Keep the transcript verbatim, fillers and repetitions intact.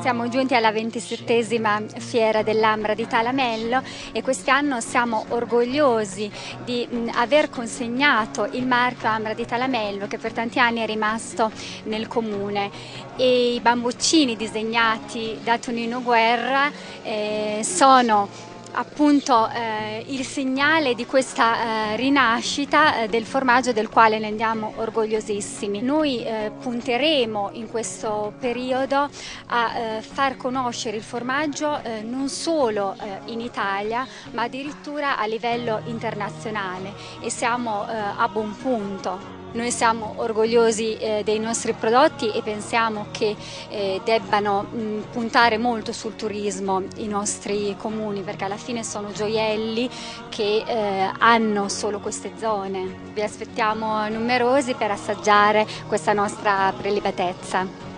Siamo giunti alla ventisettesima fiera dell'Ambra di Talamello e quest'anno siamo orgogliosi di mh, aver consegnato il marchio Ambra di Talamello, che per tanti anni è rimasto nel comune, e i bambuccini disegnati da Tonino Guerra eh, sono appunto eh, il segnale di questa eh, rinascita eh, del formaggio, del quale ne andiamo orgogliosissimi. Noi eh, punteremo in questo periodo a eh, far conoscere il formaggio eh, non solo eh, in Italia, ma addirittura a livello internazionale, e siamo eh, a buon punto. Noi siamo orgogliosi eh, dei nostri prodotti e pensiamo che eh, debbano mh, puntare molto sul turismo i nostri comuni, perché alla fine sono gioielli che eh, hanno solo queste zone. Vi aspettiamo numerosi per assaggiare questa nostra prelibatezza.